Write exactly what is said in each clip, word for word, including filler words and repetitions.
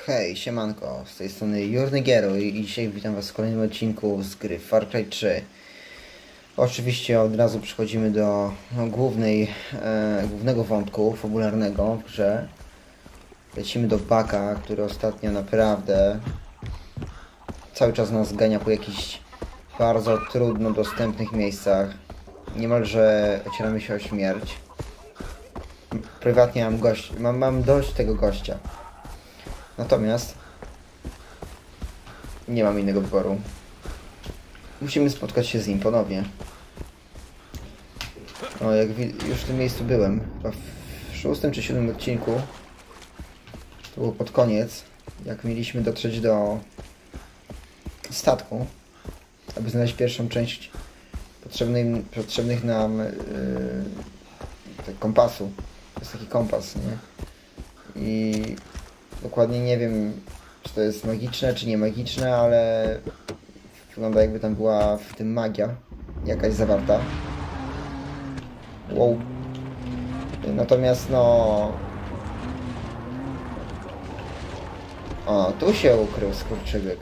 Hej, siemanko, z tej strony Jurnygiero i dzisiaj witam was w kolejnym odcinku z gry Far Cry trzy. Oczywiście od razu przechodzimy do no, głównej, e, głównego wątku fabularnego w grze. Lecimy do Bucka, który ostatnio naprawdę cały czas nas gania po jakichś bardzo trudno dostępnych miejscach. Niemalże ocieramy się o śmierć. Prywatnie mam, gość, mam, mam dość tego gościa. Natomiast nie mam innego wyboru. Musimy spotkać się z nim ponownie. O, jak już w tym miejscu byłem, chyba w szóstym czy siódmym odcinku, to było pod koniec, jak mieliśmy dotrzeć do statku, aby znaleźć pierwszą część potrzebnej, potrzebnych nam yy, tak, kompasu. To jest taki kompas, nie? I dokładnie nie wiem, czy to jest magiczne, czy nie magiczne, ale wygląda, jakby tam była w tym magia jakaś zawarta. Wow. Natomiast no... O, tu się ukrył skurczybyk.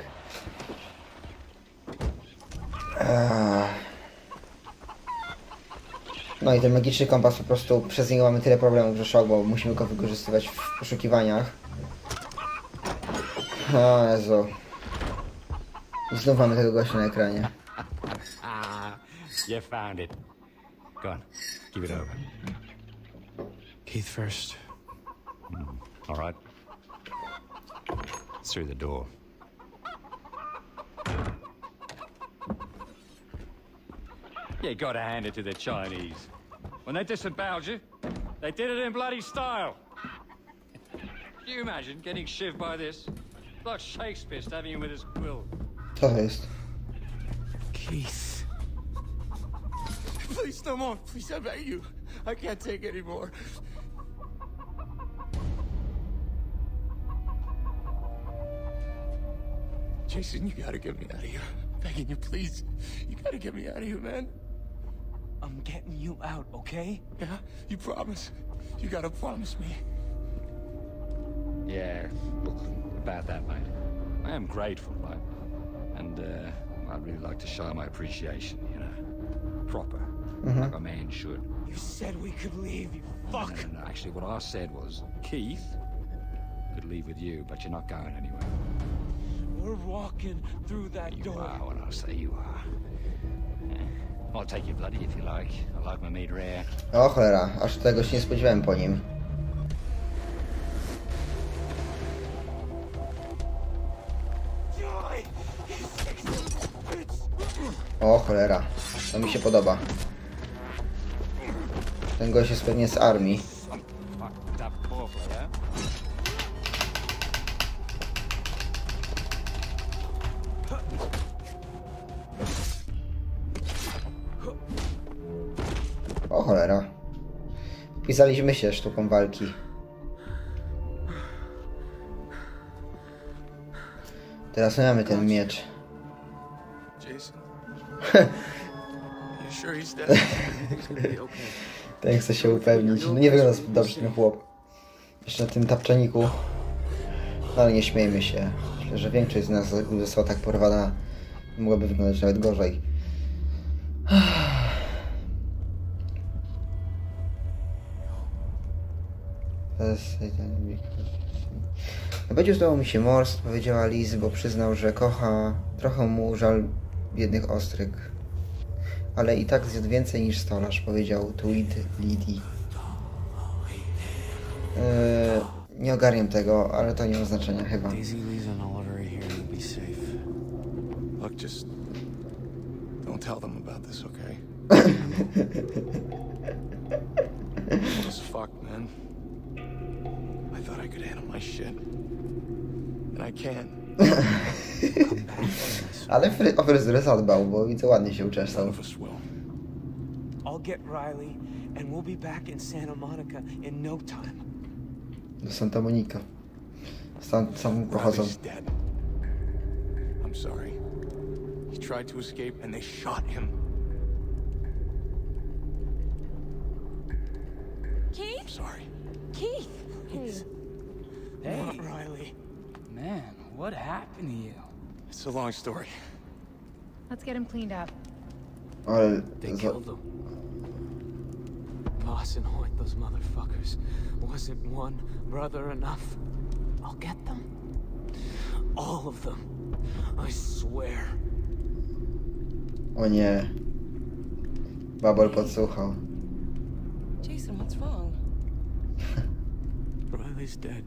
No i ten magiczny kompas, po prostu przez niego mamy tyle problemów, że szok, bo musimy go wykorzystywać w poszukiwaniach. O Jezu. I znów mamy tego gościa na ekranie. You found it. Go on, give it over. Keith first. Mm, all right. Through the door. You gotta hand it to the Chinese. When they disemboweled you, they did it in bloody style. Can you imagine getting shivved by this? Like Shakespeare stabbing him with his quill. Co to jest? Keith. Please, no more. Please, I beg you. I can't take anymore. Jason, you gotta get me out of here. I'm begging you, please. You gotta get me out of here, man. I'm getting you out, okay? Yeah? You promise? You gotta promise me. Yeah, look, about that, mate. I am grateful, right? And, uh, I'd really like to show my appreciation, you know. Proper. Mm-hmm. Like a man should. You said we could leave, you No, fuck! no, no, no. Actually, what I said was, Keith could leave with you, but you're not going anywhere. We're walking through that You door. are what I say you are. Yeah. I'll take you bloody if you like. I like my meat rare. O cholera, aż tego się nie spodziewałem po nim. O cholera, to mi się podoba. Ten gość jest pewnie z armii. Fucked up awfully, yeah? O cholera. Pisaliśmy się sztuką walki. Teraz mamy ten miecz. Jason. You sure he's dead? He's gonna be okay. Ten chce się upewnić. No nie wygląda zbyt dobrze ten chłop. Jeszcze na tym tapczaniku. No ale nie śmiejmy się. Myślę, że większość z nas gdyby została tak porwana, mogłaby wyglądać nawet gorzej. No będzie zdało mi się morst, powiedziała Liz, bo przyznał, że kocha. Trochę mu żal biednych ostryg. Ale i tak zjadł więcej niż stolarz, powiedział Tweed Liddy. Eee, nie ogarniam tego, ale to nie ma znaczenia chyba. Daisy leaves an elevator here. You'll be safe. Look, just don't tell them about this, okay? What as fuck, man? I thought I could handle my shit, and I can't. Ale fry, o fryzurę zadbał, bo widzę, ładnie się uczesał. None of us will. I'll get Riley, and we'll be back in Santa Monica in no time. Do Santa Monica. Stąd sam pochodzą. Riley's dead. I'm sorry. He tried to escape, and they shot him. Keith? I'm sorry. Keith! Please. Hey. Not Riley. Man, what happened to you? It's a long story. Let's get him cleaned up. Ale... They za- killed them. Voss and Hoyt, those motherfuckers. Wasn't one brother enough? I'll get them. All of them. I swear. O nie. Babol podsłuchał. Jason, what's wrong? Riley's dead.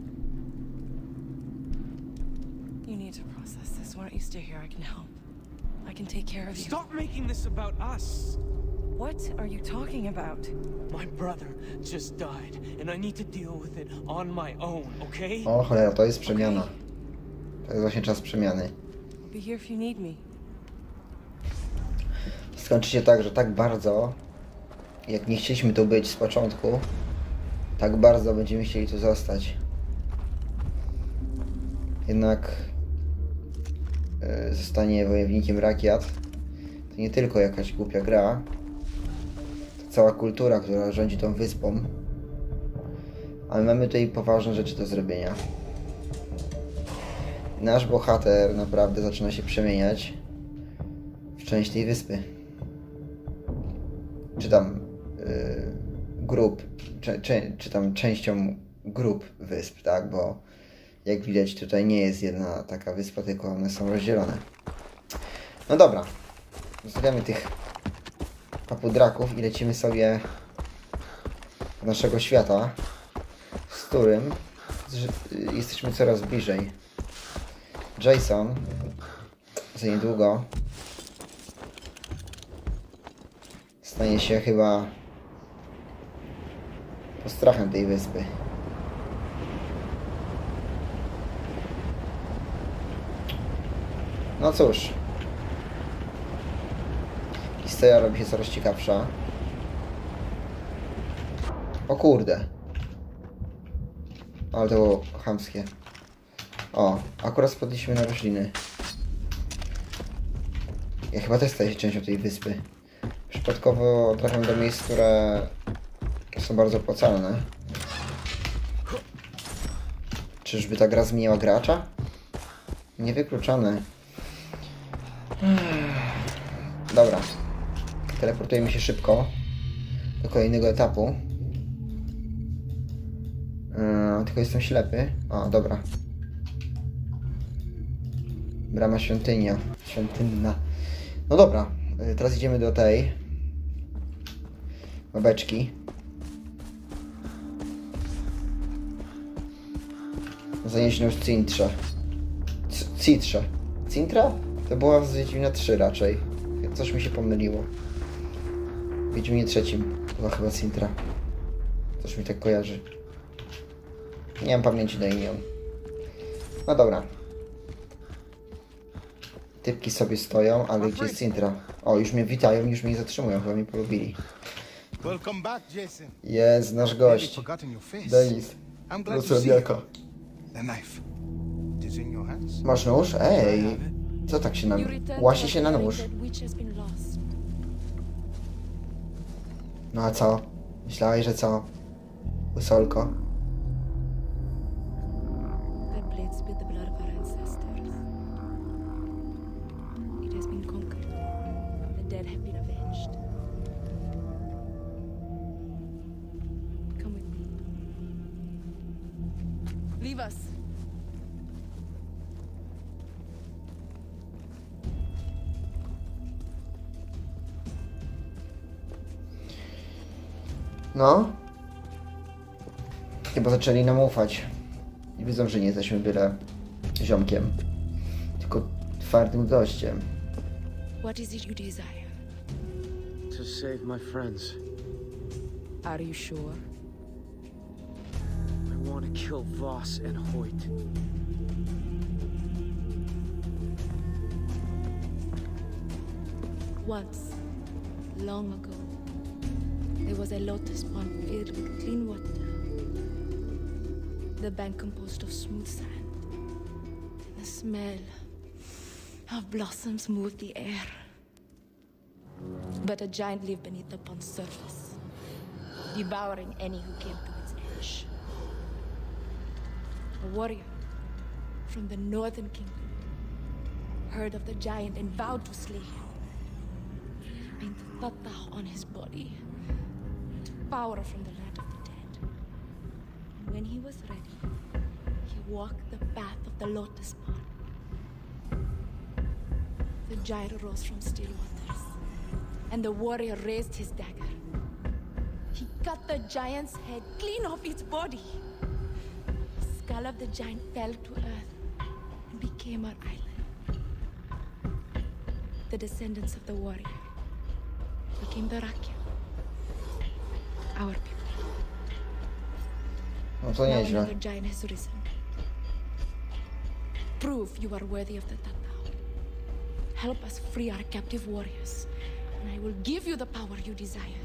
You need to process this. Why don't you stay here? I can help. I can take care of you. Stop making this about us! What are you talking about? My brother just died, and I need to deal with it on my own, okay? O cholera, to jest przemiana. To jest właśnie czas przemiany. I'll be here if you need me. Skończy się tak, że tak bardzo, jak nie chcieliśmy tu być z początku, tak bardzo będziemy chcieli tu zostać. Jednak yy, zostanie wojownikiem Rakiat to nie tylko jakaś głupia gra, to cała kultura, która rządzi tą wyspą. Ale mamy tutaj poważne rzeczy do zrobienia. Nasz bohater naprawdę zaczyna się przemieniać w część tej wyspy. Czy tam yy, grup, czy, czy, czy tam częścią grup wysp, tak? Bo jak widać tutaj nie jest jedna taka wyspa, tylko one są rozdzielone. No dobra. Zostawiamy tych papudraków i lecimy sobie do naszego świata, z którym jesteśmy coraz bliżej. Jason za niedługo stanie się chyba postrachem tej wyspy. No cóż, historia robi się coraz ciekawsza. O kurde, ale to było chamskie. O, akurat spadliśmy na rośliny. Ja chyba też staję się częścią tej wyspy. Przypadkowo trafiam do miejsc, które są bardzo opłacalne. Czyżby ta gra zmieniła gracza? Niewykluczone. Dobra. Teleportujemy się szybko do kolejnego etapu. Yy, tylko jestem ślepy. O, dobra. Brama świątynia. Świątynna. No dobra. Yy, teraz idziemy do tej babeczki. Zanieść w Cintrze. Citrze. Cintra? To była z Wiedźmina trzy raczej. Coś mi się pomyliło. W Wiedźminie trzecim była chyba Cintra. Coś mi tak kojarzy. Nie mam pamięci na imię. No dobra. Typki sobie stoją, ale gdzie jest Cintra? O, już mnie witają, już mnie zatrzymują, chyba mnie polubili. Welcome back, Jason. Jest nasz gość. Forgotten your face. Denis. I'm glad to see you. Rosjabiaka. The knife. It is in your hands. Masz nóż? Ej! Co tak się na... Łasi się na nóż. No a co? Myślałeś, że co? Usolko? That blade spilled the blood of our ancestors. It has been conquered. The dead have been avenged. Come with me. Leave us. No? Chyba zaczęli nam ufać. I wiedzą, że nie jesteśmy byle ziomkiem. Tylko twardym gościem. What is it you desire? To save my friends. Are you sure? I want to kill Voss and Hoyt. Once, long ago, there was a lotus pond filled with clean water. The bank composed of smooth sand. The smell of blossoms moved the air. But a giant lived beneath the pond's surface, devouring any who came to its edge. A warrior, from the northern kingdom heard of the giant and vowed to slay him. He painted Tatah on his body, took power from the land of the dead. And when he was ready, he walked the path of the Lotus Path. The giant rose from still waters, and the warrior raised his dagger. He cut the giant's head clean off its body. The skull of the giant fell to earth and became our island. The descendants of the warrior became the Rakyat, our people. No to Now nieźle. another giant has risen. Prove you are worthy of the Tatao. Help us free our captive warriors, and I will give you the power you desire.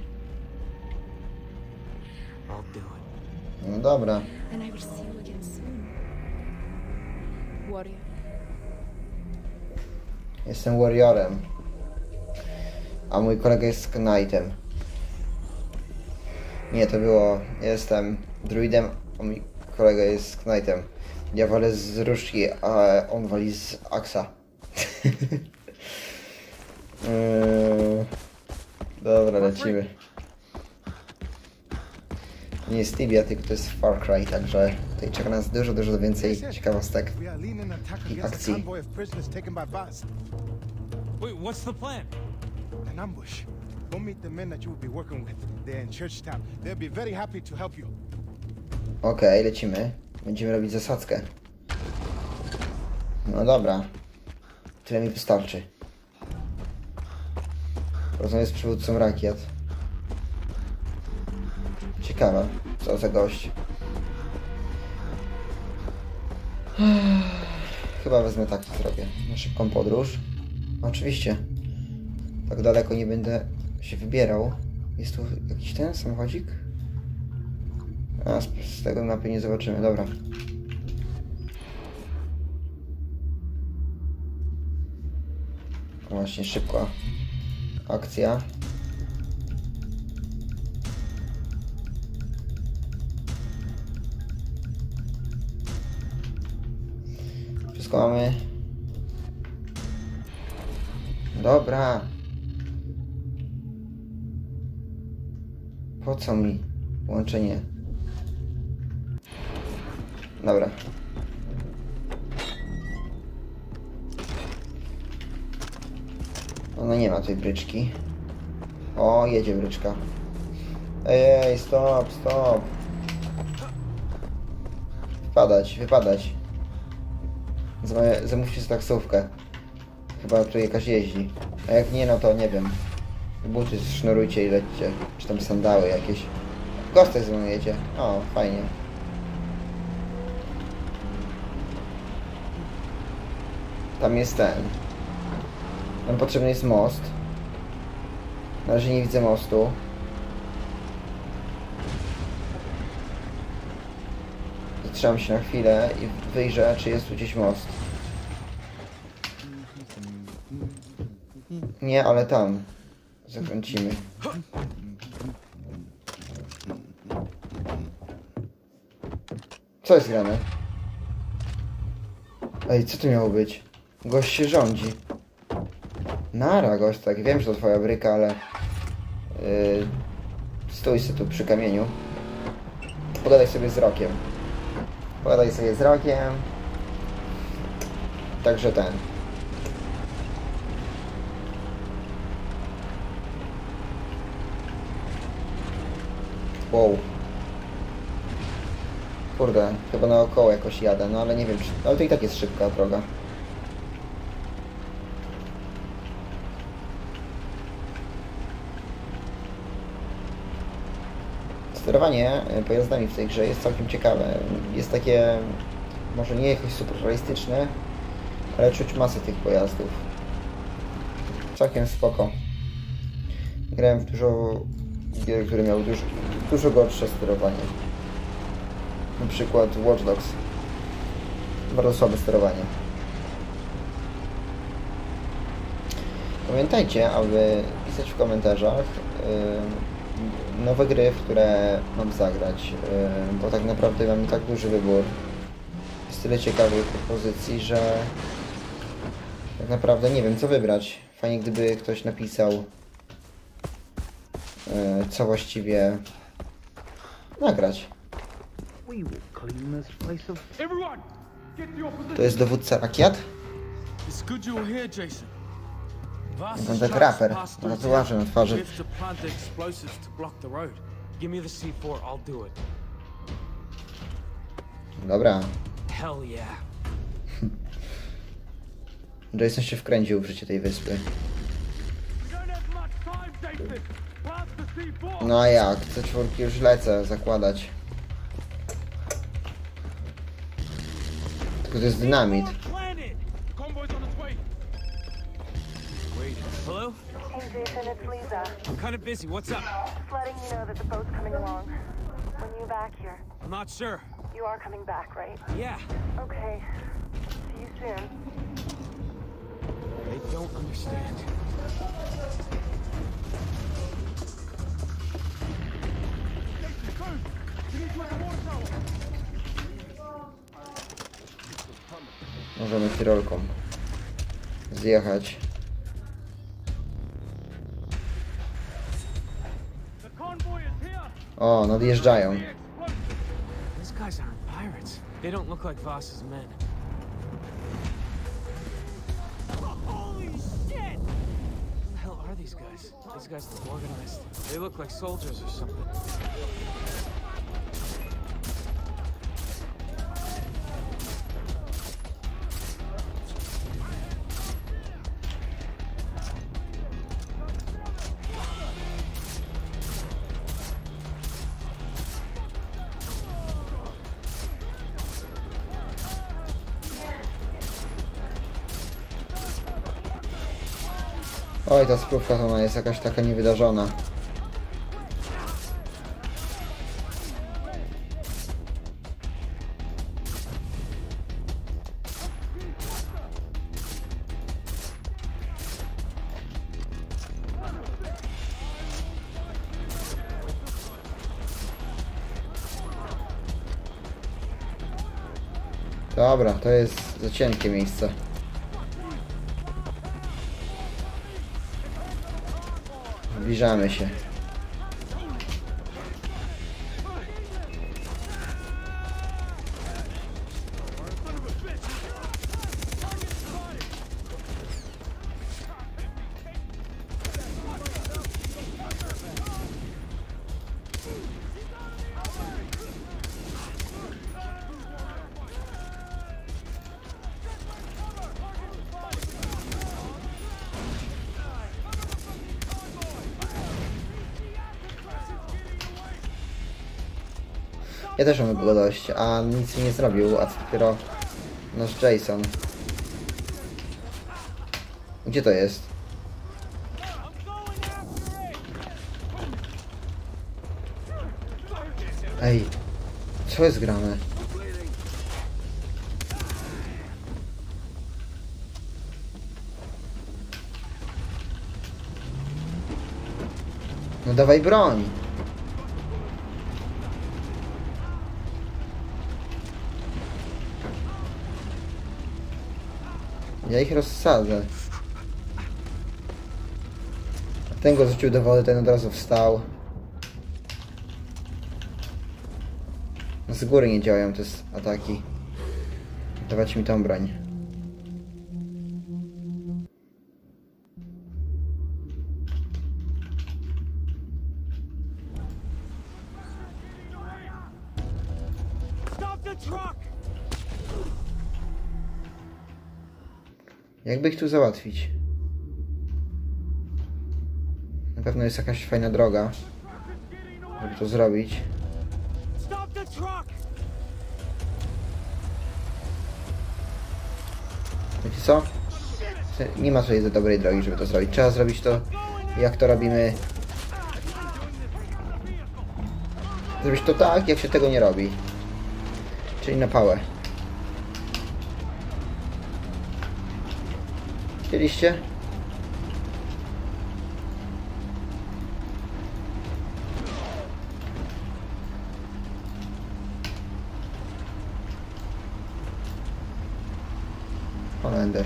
I'll do it. No dobra. And I will see you again soon. Warrior. Jestem warriorem. A mój kolega jest knightem. Nie, to było... Jestem druidem, a mój kolega jest knightem. Ja walę z różdżki, a on wali z aksa. Yy, Dobra, lecimy. Nie jest Tibia, tylko to jest Far Cry, także tutaj czeka nas dużo, dużo więcej ciekawostek We are leading an attack i against a akcji. convoy of prisoners taken by Baz. Wait, what's the plan? An ambush. Go meet the men that you will be working with. They're in Churchtown. They'll be very happy to help you. Okej, okay, lecimy. Będziemy robić zasadzkę. No dobra. Tyle mi wystarczy. Porozmawiam z przywódcą Rakiet. Ciekawe, co za gość. Chyba wezmę tak, to zrobię. Na szybką podróż. Oczywiście. Tak daleko nie będę się wybierał. Jest tu jakiś ten samochodzik? A, z, z tego mapy nie zobaczymy, dobra. Właśnie, szybka akcja. Wszystko mamy. Dobra. Po co mi łączenie? Dobra. Ona nie ma tej bryczki. O, jedzie bryczka. Ej, ej, stop, stop. Wypadać, wypadać. Zam- Zamówcie sobie taksówkę. Chyba tu jakaś jeździ. A jak nie, no to nie wiem. Buty sznurujcie i lećcie. Czy tam sandały jakieś. Gostek ze mną jedzie. O, fajnie. Tam jest ten. Nam potrzebny jest most. Na razie nie widzę mostu. Zatrzymam się na chwilę i wyjrzę, czy jest tu gdzieś most. Nie, ale tam. Zakręcimy. Co jest grane? Ej, co tu miało być? Gość się rządzi. Nara, gość, tak. Wiem, że to twoja bryka, ale... Yy, stój sobie tu przy kamieniu. Pogadaj sobie z Rokiem. Pogadaj sobie z Rokiem. Także ten. Wow. Kurde, chyba naokoło jakoś jadę, no ale nie wiem, czy... Ale to i tak jest szybka droga. Sterowanie pojazdami w tej grze jest całkiem ciekawe. Jest takie, może nie jakoś super realistyczne, ale czuć masę tych pojazdów. Całkiem spoko. Grałem w dużo gier, które miały dużo, dużo gorsze sterowanie. Na przykład Watch Dogs. Bardzo słabe sterowanie. Pamiętajcie, aby pisać w komentarzach yy, nowe gry, w które mam zagrać, yy, bo tak naprawdę mam i tak duży wybór. Jest jest tyle ciekawych propozycji, że tak naprawdę nie wiem co wybrać. Fajnie gdyby ktoś napisał, co właściwie nagrać. To jest dowódca rakiet? Wygląda jak raper. Ma tatuaże na twarzy. Dobra. Jason się wkręcił w życie tej wyspy. No a jak? C cztery już lecę zakładać. Tylko to jest dynamit. Hello? Hey Jason, it's Lisa. I'm kind of busy. What's up? Just letting you know that the boat's coming along. When you back here? I'm not sure. You are coming back, right? Yeah. Okay. See you soon. They don't understand. Możemy tyrolką zjechać. O, nadjeżdżają. These guys aren't pirates. They don't look like Voss's men. Holy shit! Who the hell are these guys? These guys look organized. They look like soldiers or something. Oj, ta spróbka to ona jest jakaś taka niewydarzona. Dobra, to jest za cienkie miejsce. Zbliżamy się. Ja też mam go dość, a nic mi nie zrobił, a co dopiero nasz Jason. Gdzie to jest? Ej, co jest grane? No dawaj broń! Ja ich rozsadzę. Ten go rzucił do wody, ten od razu wstał. Z góry nie działają te ataki. Dawać mi tą broń. Jakby ich tu załatwić? Na pewno jest jakaś fajna droga, żeby to zrobić. Wiecie co? Nie ma tutaj za dobrej drogi, żeby to zrobić. Trzeba zrobić to, jak to robimy. Zrobić to tak, jak się tego nie robi. Czyli na pałę. Widzieliście? Holender.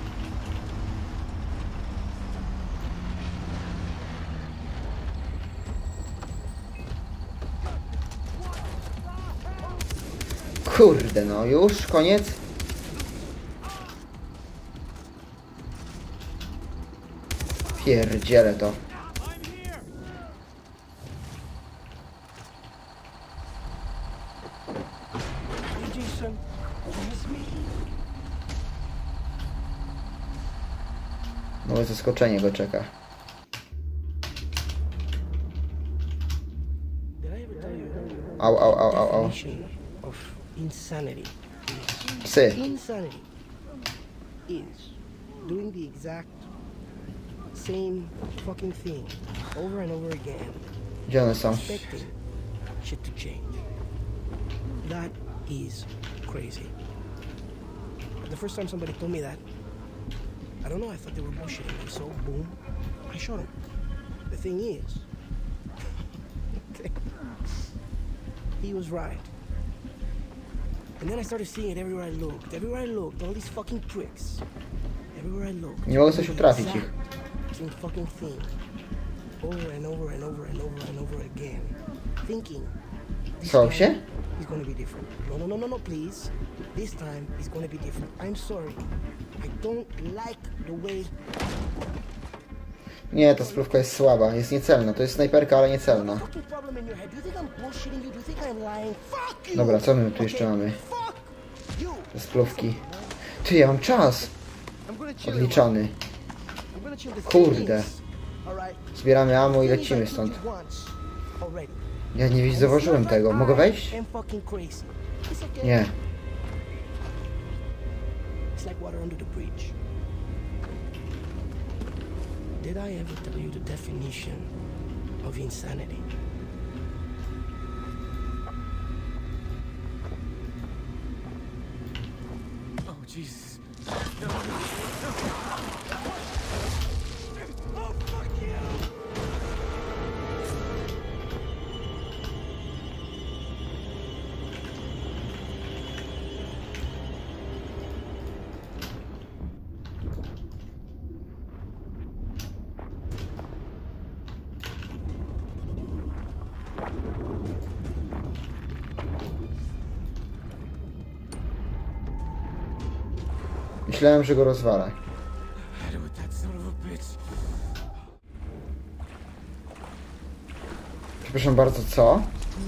Kurde, no już koniec. Pierdzielę to. Nowe zaskoczenie go czeka. Au, au, au, au, au. Insanity. Psy. Insanity is doing the exact same fucking thing over and over again. Gdzie one są? Expecting shit to change. That is crazy. The first time somebody told me that, I don't know, I thought they were bullshitting me, so boom, I shot him. The thing is, he was right. And then I started seeing it everywhere I looked. Everywhere I looked, all these fucking pricks. Everywhere I looked. Nie mogę coś utrafić ich. Same fucking thing. Over and over and over and over and over again. Thinking. Co się? He's gonna be different. No, no, no, no, no, please. This time he's gonna be different. I'm sorry. I don't like the way... Nie, ta sprawka jest słaba. Jest niecelna. To jest snajperka, ale niecelna. Dobra, co my tu jeszcze mamy? Te sprawki. Ty, ja mam czas. Odliczany. Kurde. Zbieramy ammo i lecimy stąd. Ja nie zauważyłem tego. Mogę wejść? Nie. Did I ever tell you the definition of insanity? Oh, Jesus. Oh, fuck you! Myślałem, że go rozwalę. Przepraszam bardzo, co?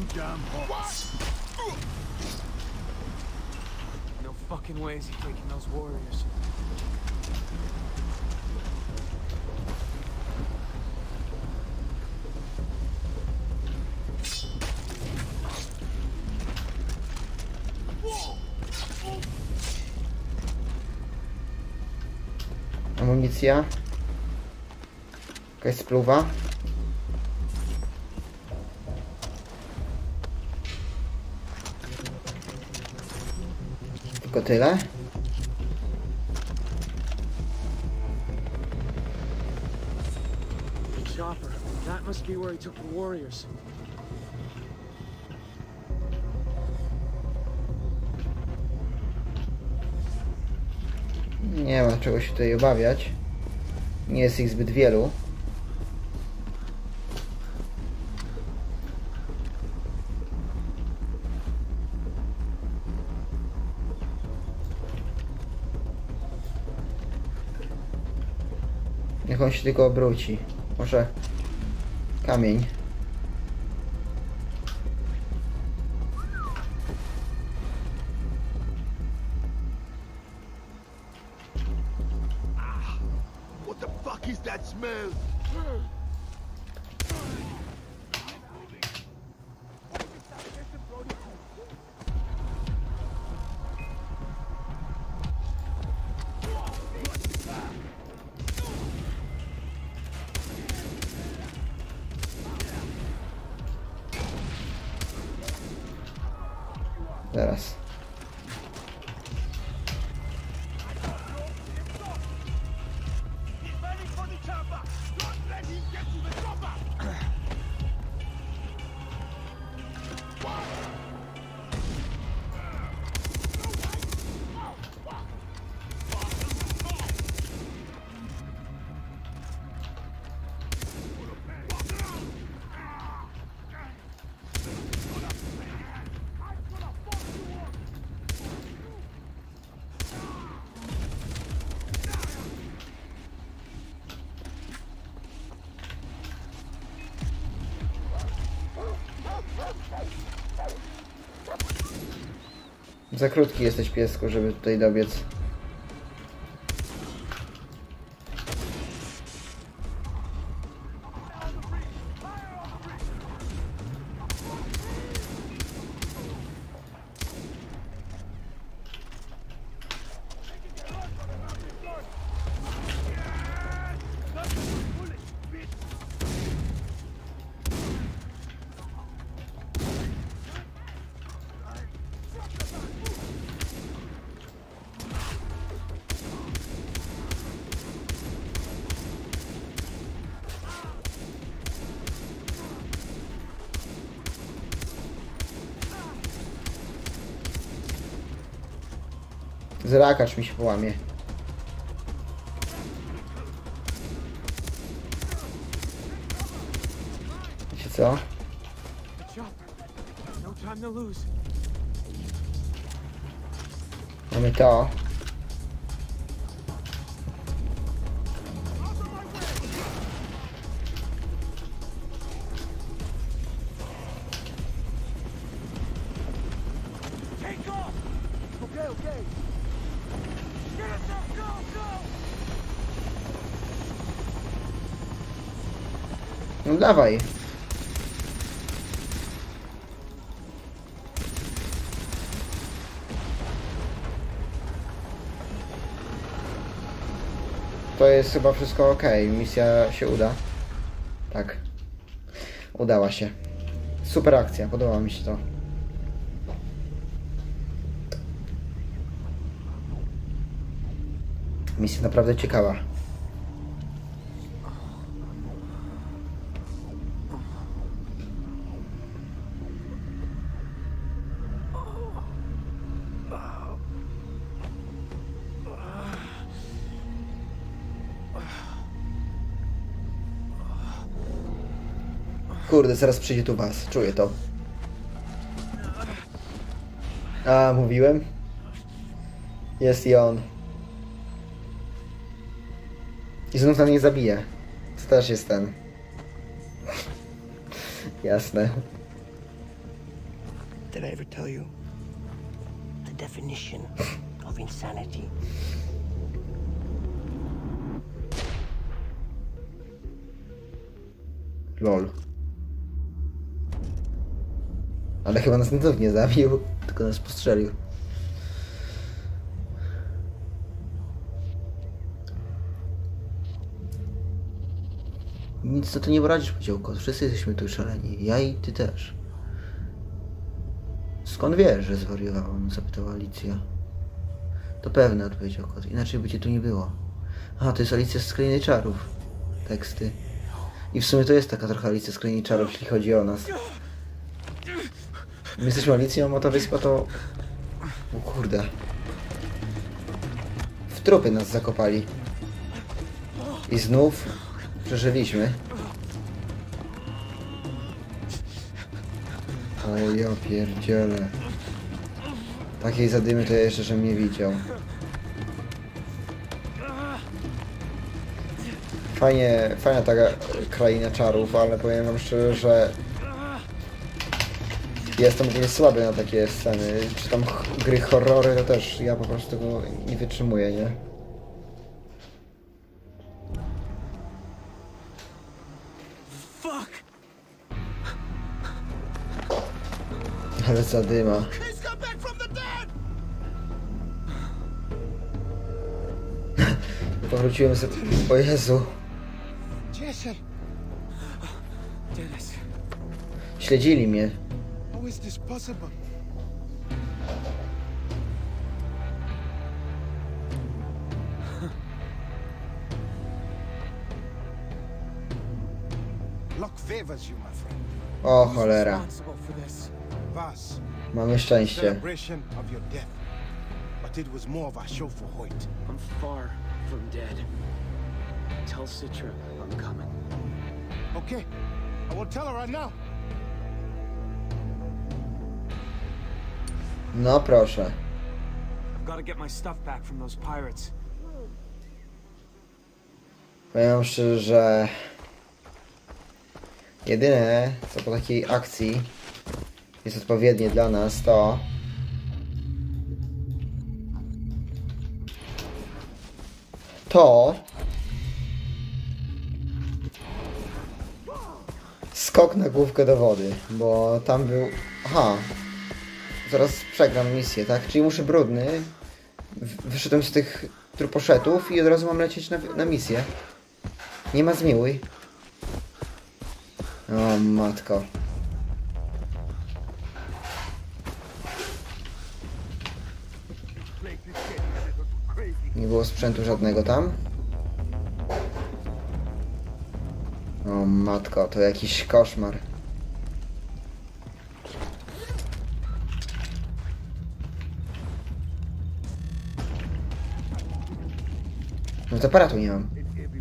No fucking way is he taking those warriors. Amunicja. Jakaś spluwa. Tylko tyle. Chopper, that must be where he took the warriors. Nie ma czego się tutaj obawiać. Nie jest ich zbyt wielu. Niech on się tylko obróci. Może kamień. What the fuck is that smell? Zaraz. Za krótki jesteś, piesku, żeby tutaj dobiec. Zrakacz mi się połamie. Wiecie co? Mamy to. No dawaj. To jest chyba wszystko ok. Misja się uda. Tak. Udała się. Super akcja. Podoba mi się to. Misja naprawdę ciekawa. Kurde, zaraz przyjdzie tu was. Czuję to. A, mówiłem? Jest i on. I znów na mnie zabije. To też jest ten. Jasne. Did I ever tell you the definition of insanity? Lol. Ale chyba nas znów nie zabił, tylko nas postrzelił. Nic to tu nie poradzisz, podziałko. Wszyscy jesteśmy tu szaleni. Ja i ty też. Skąd wiesz, że zwariowałam? Zapytała Alicja. To pewne, odpowiedział kot. Inaczej by cię tu nie było. A, to jest Alicja z Krainy Czarów. Teksty. I w sumie to jest taka trochę Alicja z Krainy Czarów, jeśli chodzi o nas. My jesteśmy Alicją, a ta wyspa to... O kurde. W trupy nas zakopali. I znów przeżyliśmy. O ja pierdzielę. Takiej zadymy to ja jeszcze żem nie widział. Fajnie, fajna taka kraina czarów, ale powiem wam szczerze, że jestem ogólnie słaby na takie sceny. Czy tam gry horrory, to też ja po prostu tego nie wytrzymuję, nie? Fuck! Ale zadyma. Powróciłem sobie... O Jezu. Jason! Dennis. Śledzili mnie. How is this possible? Luck favors you, my friend. O cholera. Responsible for this. Vas, Mamy szczęście. celebration of your death. But it was more of a show for Hoyt. I'm far from dead. Tell Citra I'm coming. Okay, I will tell her right now. No proszę. I've got to get my stuff back from those pirates. Powiem szczerze, że jedyne co po takiej akcji jest odpowiednie dla nas, to to skok na główkę do wody, bo tam był... Aha, zaraz przegram misję, tak? Czyli muszę brudny. Wyszedłem z tych truposzetów i od razu mam lecieć na, na misję. Nie ma zmiłuj. O matko. Nie było sprzętu żadnego tam. O matko, to jakiś koszmar. No to aparatu nie mam.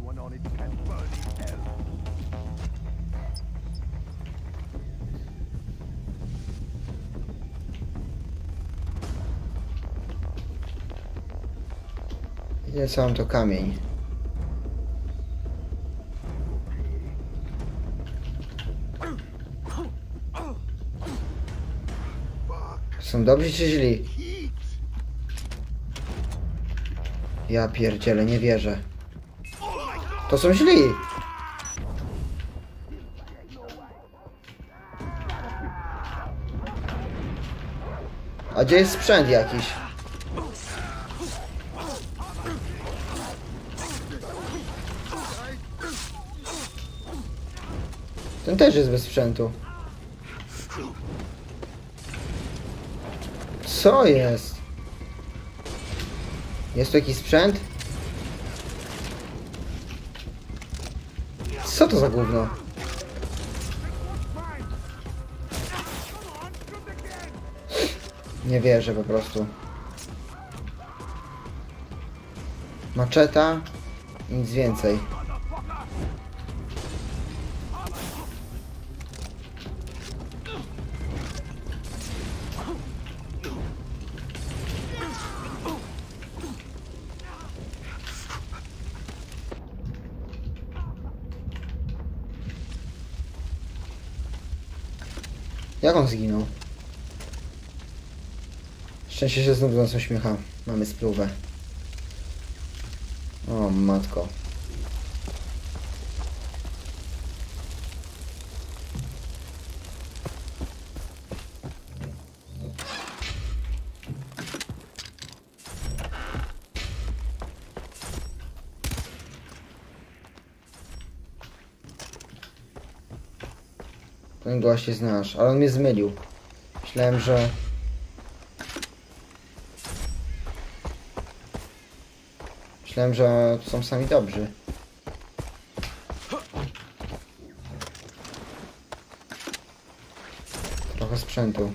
Ile co mam to kamień? Są dobrzy czy źli? Ja pierdzielę, nie wierzę. To są źli! A gdzie jest sprzęt jakiś? Ten też jest bez sprzętu. Co jest? Jest tu jakiś sprzęt? Co to za gówno? Nie wierzę po prostu. Maczeta i nic więcej. Jak on zginął? Szczęście się znów do nas uśmiecha. Mamy spluwę. O matko. Ten gość jest nasz, ale on mnie zmylił. Myślałem, że... Myślałem, że to są sami dobrzy. Trochę sprzętu.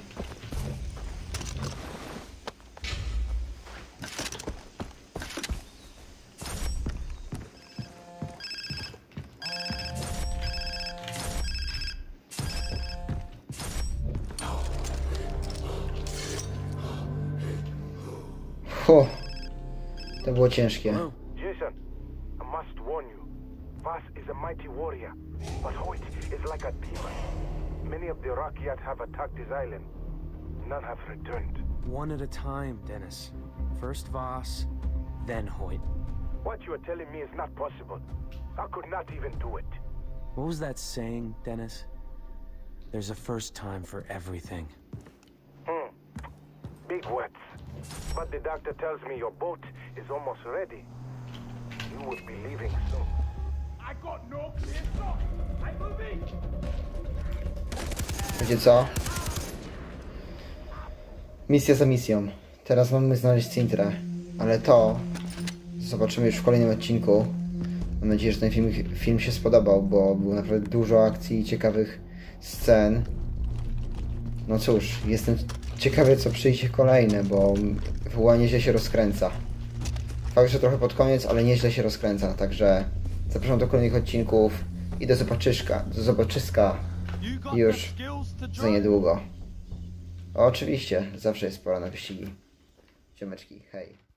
Ho, to było ciężkie. Jason, I must warn you. Vaas is a mighty warrior, but Hoyt is like a demon. Many of the Rakyat have attacked his island. None have returned. One at a time, Dennis. First Vaas, then Hoyt. What you are telling me is not possible. I could not even do it. What was that saying, Dennis? There's a first time for everything. Hmm. Big words. But the doctor tells me your boat is almost ready. You will be leaving soon. I got no place. I'm moving. Wiecie co? Misja za misją. Teraz mamy znaleźć Cintrę. Ale to zobaczymy już w kolejnym odcinku. Mam nadzieję, że ten film, film się spodobał, bo było naprawdę dużo akcji i ciekawych scen. No cóż, jestem ciekawy, co przyjdzie kolejne, bo woła nieźle się rozkręca. Fakt, że trochę pod koniec, ale nieźle się rozkręca, także zapraszam do kolejnych odcinków i do zobaczyska, do zobaczyska już za niedługo. Oczywiście, zawsze jest pora na wyścigi. Ciomeczki, hej.